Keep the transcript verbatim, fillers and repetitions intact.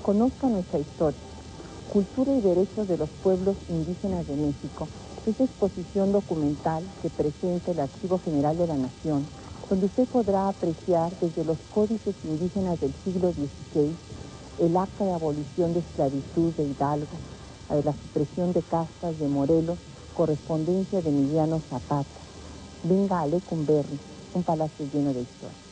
Conozca nuestra historia. Cultura y derechos de los pueblos indígenas de México es exposición documental que presenta el Archivo General de la Nación, donde usted podrá apreciar desde los códices indígenas del siglo dieciséis, el acta de abolición de esclavitud de Hidalgo, la de la supresión de castas de Morelos, correspondencia de Emiliano Zapata. Venga a Lecumberri, un palacio lleno de historia.